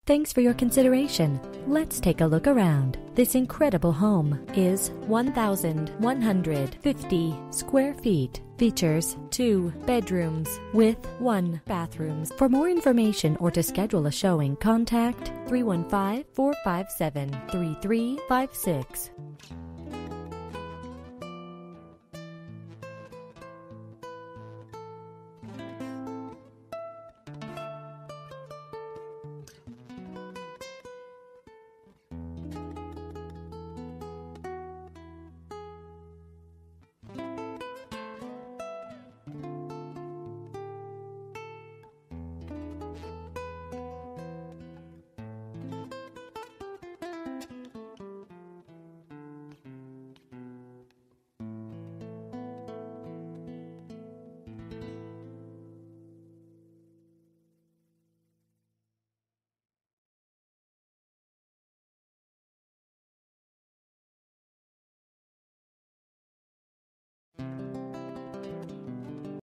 Thanks for your consideration. Let's take a look around. This incredible home is 1,150 square feet. Features 2 bedrooms with 1 bathroom. For more information or to schedule a showing, contact 315-457-3356.